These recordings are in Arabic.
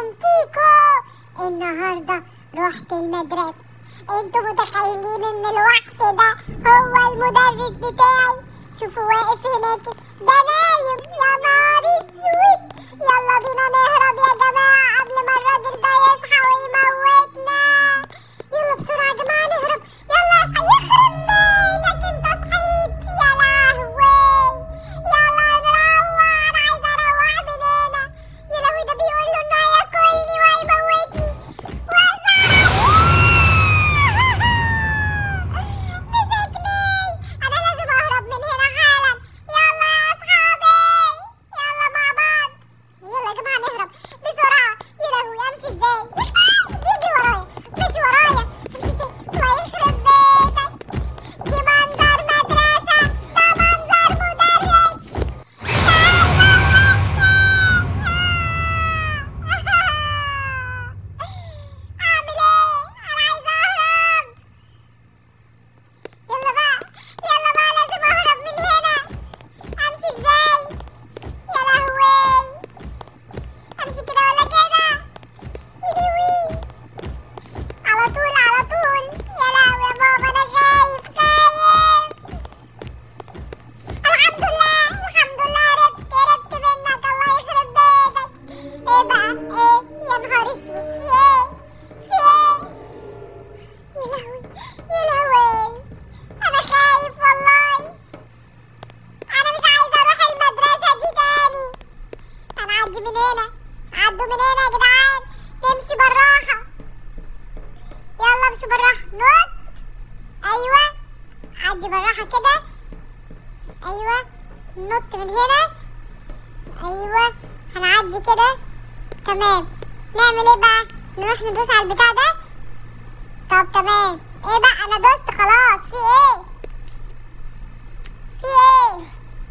ازيكم كيكو؟ النهارده رحت المدرسة. انتوا متخيلين ان الوحش ده هو المدرس بتاعي؟ شوفوا واقف هناك ده نايم. يا نهار اسود، يلا بينا نهرب يا جماعة قبل ما الراجل ده يصحى ويموتنا. يلا بسرعة يا جماعة نهرب. يلا اصحى، يخرب بيتك انت صحيت. يا لهوي، يلا نروح، انا عايزة اروح من هنا. يا لهوي، ده بيقول له انه هياكلني وهيموتني. مسكني، انا لازم اهرب من هنا حالا. يلا يا اصحابي، يلا مع بعض. يلا يا جماعة نهرب بسرعة. يا لهوي، امشي ازاي؟ بيجري ورايا، ماشي ورايا. امشي ازاي؟ الله يخرب بيتك، دي منظر مدرسة، ده منظر مدرس. اعمل ايه؟ انا عايزة اهرب. يلا بقى، يلا بقى، لازم اهرب من هنا. امشي ازاي؟ يا لهوي، امشي كده ولا كده؟ يلوي، على طول على طول. يا لهوي يا بابا، انا خايف خايف. الحمد لله الحمد لله، هربت منك. الله يخرب بيتك. ايه بقى ايه؟ يا نهار اسود، في ايه؟ في ايه؟ يا لهوي يا لهوي، انا خايف والله. انا مش عايزه اروح المدرسه دي تاني. انا اعدي من هنا، عدوا من هنا يا جدعان. نمشي بالراحه، يلا امشي بالراحه. نط، ايوه، عدي بالراحه كده. ايوه، نط من هنا. ايوه، هنعدي كده. تمام، نعمل ايه بقى؟ نروح ندوس على البتاع ده. طب تمام، ايه بقى؟ انا دوست خلاص. في ايه؟ في ايه؟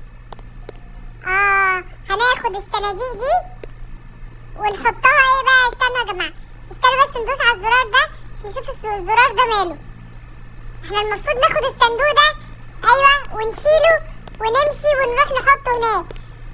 هناخد الصناديق دي ونحطها. ايه بقى؟ استنوا يا جماعه، استنوا بس ندوس على الزرار ده نشوف الزرار ده ماله. احنا المفروض ناخد الصندوق ده، ايوه، ونشيله ونمشي ونروح نحطه هناك.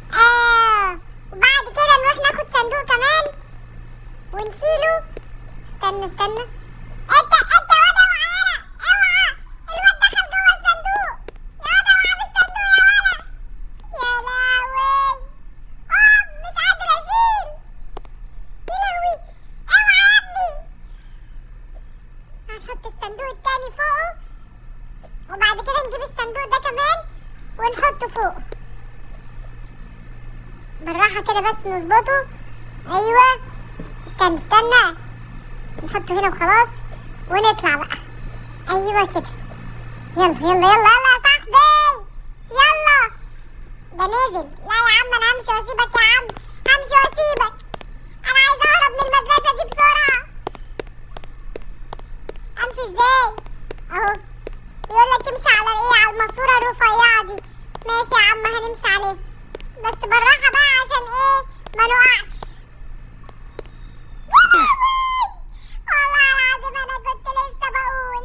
وبعد كده نروح ناخد صندوق كمان ونشيله. استنى انت واد، اوعى، اوعى، الواد دخل جوه الصندوق. يا واد اوعى من الصندوق يا ولد. يا لهوي، مش قادر اشيل. يا لهوي، اوعى يا ابني. هنحط الصندوق التاني فوقه، وبعد كده نجيب الصندوق ده كمان ونحطه فوق بالراحة كده بس نظبطه. ايوه، استنى نحطه هنا وخلاص ونطلع بقى. ايوه كده، يلا يا صاحبي، يلا. ده نازل. لا يا عم، انا همشي واسيبك يا عم، همشي واسيبك. انا عايزه اهرب من المدرسه دي بسرعه. امشي ازاي؟ اهو بيقول لك امشي على ايه؟ على الماسوره الرفيعه دي. ماشي يا عم، هنمشي عليه بس بالراحه بقى عشان ايه ما نقعش. والله العظيم انا كنت لسه بقول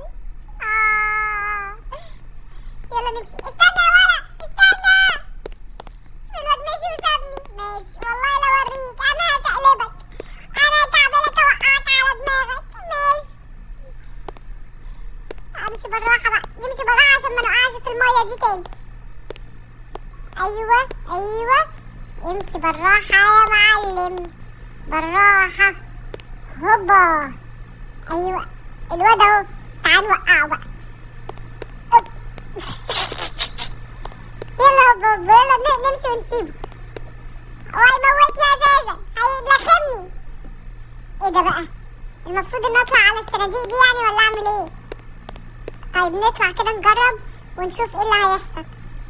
يلا نمشي. استنى يا ولد، استنى. شوف الواد ماشي وسابني. ماشي والله لو اوريك، انا هشقلبك، انا هكعبلك اوقعك على دماغك. ماشي، امشي بالراحه بقى، نمشي بالراحه عشان ما نقعش في الميه دي تاني. ايوه امشي بالراحه يا معلم، بالراحه. هوبا، ايوه الواد اهو، تعال نوقعه بقى. يلا يلا نمشي ونسيبه. هو هيموتني اساسا، هيلخمني. ايه ده بقى؟ المفروض ان اطلع على الصناديق دي يعني ولا اعمل ايه؟ طيب نطلع كده نجرب ونشوف ايه اللي هيحصل.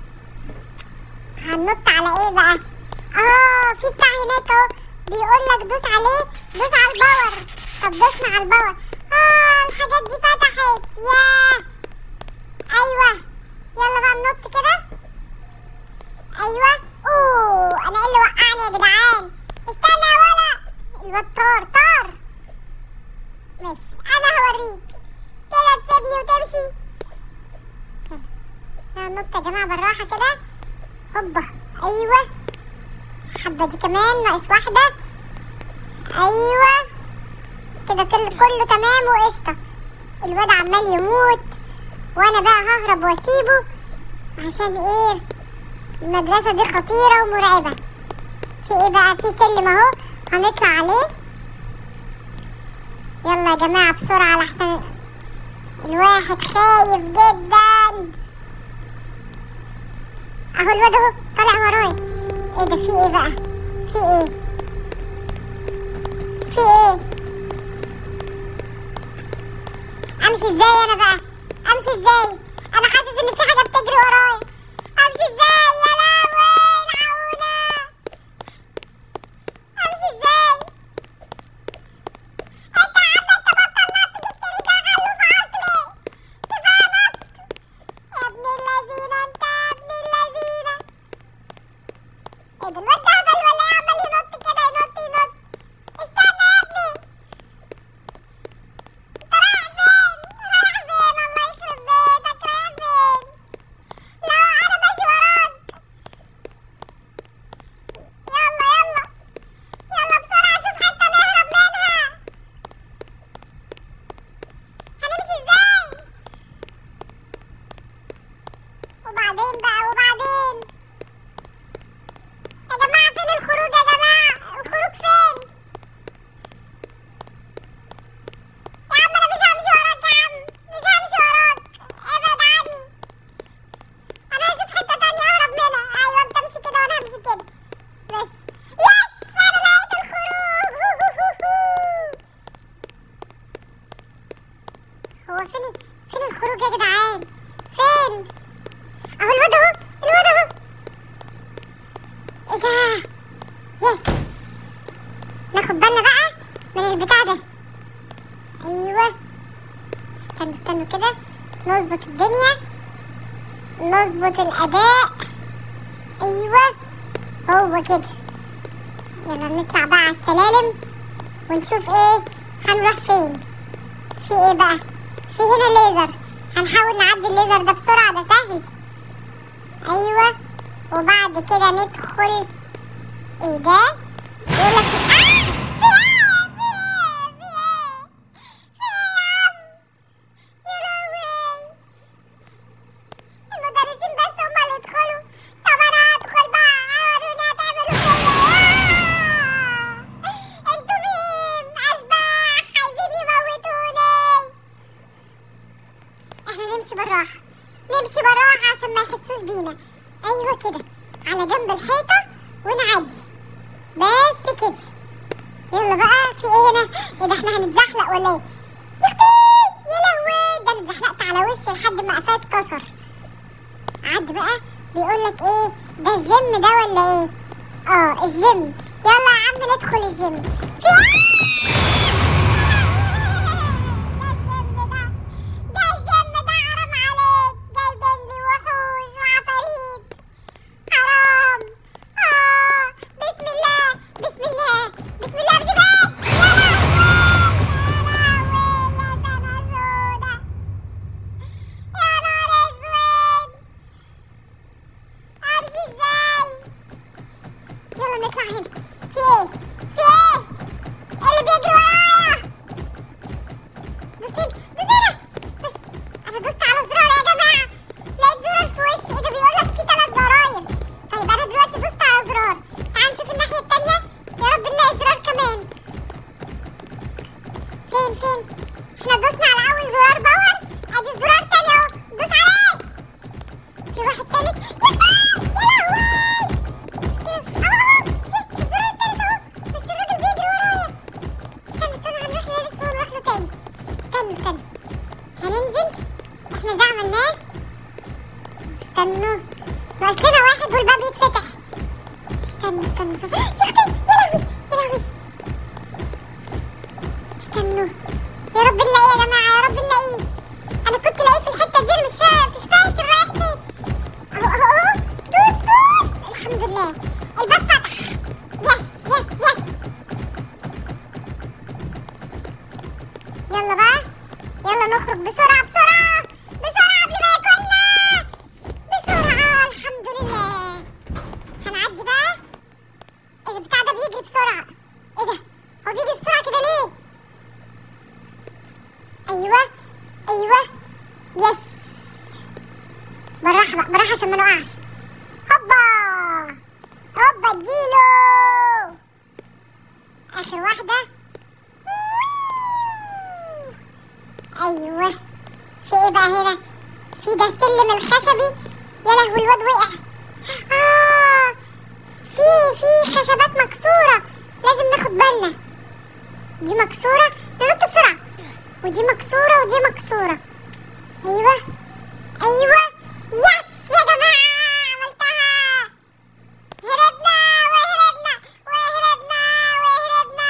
هننط على ايه بقى؟ في بتاع هناك اهو بيقول لك دوس عليه، دوس على الباور. طب دوسنا على الباور. الحاجات دي فتحت. ياه، ايوه، يلا بقى ننط كده. ايوه، انا ايه اللي وقعني يا جدعان؟ استنى يا ولد، الواد طار. ماشي، انا هوريك كده تسيبني وتمشي. يلا ننط يا جماعه بالراحه كده. هوبا، ايوه، الحبه دي كمان ناقص واحده. ايوه كده كله تمام وقشطه. الواد عمال يموت وانا بقى ههرب واسيبه، عشان ايه؟ المدرسه دي خطيره ومرعبه. في ايه بقى؟ في سلم اهو هنطلع عليه. يلا يا جماعه بسرعه لحسن الواحد خايف جدا. اهو الواد اهو طالع ورايا. ايه ده؟ في ايه بقى؟ في ايه؟ في ايه؟ امشي ازاي انا بقى؟ امشي ازاي؟ انا حاسس ان في حاجه بتجري ورايا. امشي ازاي؟ يا لهوي العونا. امشي ازاي؟ انت يا عم انت بطل نط، جبت لي تغلو في عقلي. كفايه نط يا ابن اللذينه. انت يا ابن اللذينه. ايه ده؟ الواد ده هبل ولا ايه؟ عمال ينط كده، ينط ينط. استنى يا ابني. انت رايح فين؟ رايح فين؟ الله يخرب بيتك. رايح فين؟ لا انا ماشي وراك. يلا يلا يلا بسرعة، شوف حتة نهرب منها. هنمشي ازاي؟ وبعدين بقى وبعدين؟ يا جماعة فين الخروج؟ يا جماعة الخروج فين؟ يا عم انا مش همشي وراك، يا عم مش همشي وراك، ابعد عني. انا هشوف حتة تانية اهرب منها. ايوه انت امشي كده وانا همشي كده بس. يس انا لقيت الخروج. هو فين الخروج يا جدعان؟ فين؟ اهو الواد اهو، الواد اهو. ايه ده؟ يس ناخد بالنا بقى من البتاع ده. ايوه استنوا كده، نظبط الدنيا، نظبط الاداء. ايوه هو كده. يلا نطلع بقى على السلالم ونشوف ايه هنروح فين. في ايه بقى؟ في هنا ليزر، هنحاول نعدي الليزر ده بسرعة، ده سهل. ايوه وبعد كده ندخل. ايه ده؟ يقولك في ايه؟ في ايه؟ في ايه؟ في ايه يا عم؟ يا لهوي. المدرسين بس هما اللي يدخلوا. طب انا هدخل بقى، وروني هتعملوا فيا. انتوا مين؟ اشباح عايزين يموتوني. احنا نمشي بالراحة، نمشي بالراحة عشان ما يحسوش بينا. ايوه كده على جنب الحيطة ونعدي بس كده. يلا بقى في ايه هنا؟ ايه ده؟ احنا هنتزحلق ولا ايه؟ يا اختي يا لهوي، ده انا اتزحلقت على وشي لحد ما قفايا اتكسر. عد بقى. بيقولك ايه ده؟ الجيم ده ولا ايه؟ اه الجيم. يلا يا عم ندخل الجيم. في ايه؟ ده الجيم ده حرام عليك، جايبين لي وحوش وعفاريت. حرام. بسم الله بسم الله بسم الله. امشي بس. يا لهوي يا لهوي يا سما سودا. يا نهار اسود. امشي ازاي؟ يلا نطلع هنا. في ايه؟ في ايه؟ اللي بيجري ورايا؟ بصين بصين بس. انا دوست على الزرار يا جماعة، لقيت زرار في وشي. ايه ده؟ بيقولك في 3 زراير. طيب انا دلوقتي دوست على زرار، تعال نشوف الناحية التانية. يا رب نلاقي زرار كمان. فين؟ احنا دوسنا على اول زرار باور، ادي الزرار التاني اهو، دوس عليه. في واحد تالت. يا لهوي اهو الزرار التالت اهو، بس الراجل بيجري ورايا. استنى هنروح نلف ونروح له تاني. استنى هننزل. احنا ده عملناه. استنوا ناقص لنا واحد والباب يتفتح. استنى يا اختي يا لهوي. استنوا يا رب نلاقيه يا جماعة، يا رب نلاقيه. انا كنت لاقيه في الحتة دي، مش فاكر رايح فين. اهو دوس. الحمد لله الباب فتح. يس. يلا بقى، يلا نخرج بسرعة قبل ما ياكلنا. بسرعة الحمد لله. هنعدي بقى. ايه البتاع ده بيجري بسرعة؟ ايه ده؟ هو عشان ما نقعش. هوبا هوبا اديله. اخر واحدة. ايوه. في ايه بقى هنا؟ في ده السلم الخشبي. يا لهوي الواد وقع. في خشبات مكسورة لازم ناخد بالنا. دي مكسورة ننط بسرعة، ودي مكسورة ودي مكسورة. ايوه ايوه يس يا جماعة عملتها. هربنا وهربنا وهربنا وهربنا.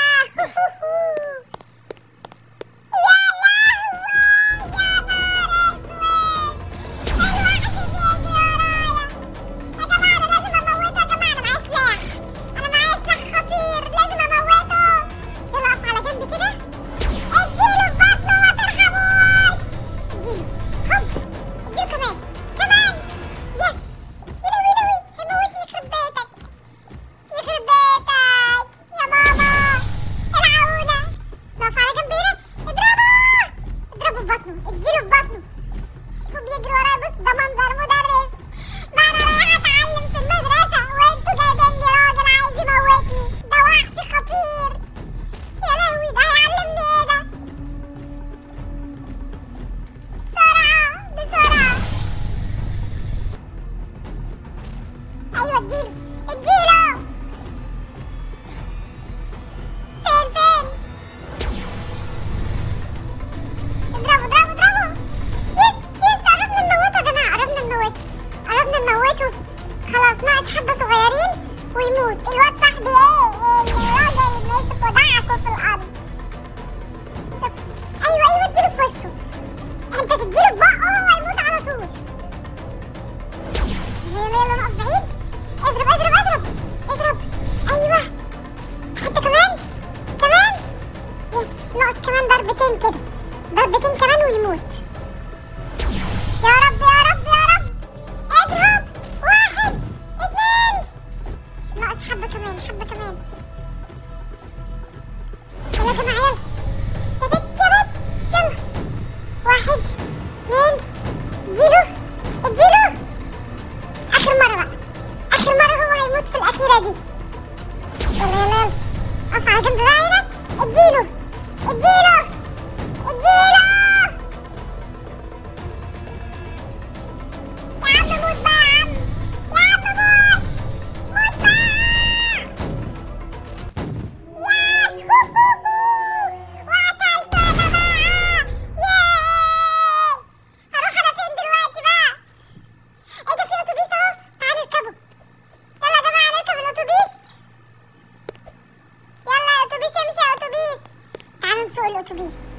يا لهوي يا نهار اسود. الواحد بيجري ورايا. يا جماعة انا لازم اموته. يا جماعة انا معايا سلاح. انا معايا سلاح خطير لازم اموته. يلا اقف على جنب كده. اديله في بطنه ما ترحموش. اديله هوب. اديله كمان كمان. يس. يلوي يلوي هيموتني. يخرب بيتك يخرب بيتك يا ماما. العونا. نقف على جنب هنا. اضربه اضربه في بطنه. اديله في بطنه. هو بيجري ورايا. بص ده منظر مدرس. ما انا رايحة اتعلم في المدرسة وانتوا جايبين لي راجل عايز يموتني. ده وحش خطير. يا لهوي ده هيعلمني ايه ده؟ بسرعة بسرعة. ايوه اديله اديله. فين؟ اضربه اضربه اضربه. يس يس قربنا نموته يا جماعة. قربنا نموته. خلاص ناقص حبة صغيرين ويموت. الواد صاحبي الراجل اللي مسك ودعكه في الأرض. طب ايوه اديله في وشه. انت تديله في بقه وهو هيموت على طول. يلا نقف بعيد. اضرب. ايوه حتى كمان يس. ناقص كمان ضربتين كده. ضربتين كمان ويموت. يا رب يا رب يا رب. اضرب. 1 2. ناقص حبة كمان. يلا يا جماعة يلا. يا بت يلا. 1 2. اديله. آخر مرة هو هيموت في الأخيرة دي. يلا اقف على جنب بقى هنا. اديله. يا عم موت بقى يا عم. موت بقى. يس وقتلته يا جماعة. ياي. هروح انا فين دلوقتي بقى؟ ايه ده؟ في اتوبيس اهو. تعالوا نركبه. يلا يا جماعة نركب الاتوبيس. يلا يا اتوبيس امشي يا اتوبيس. تعالوا نسوق الاتوبيس.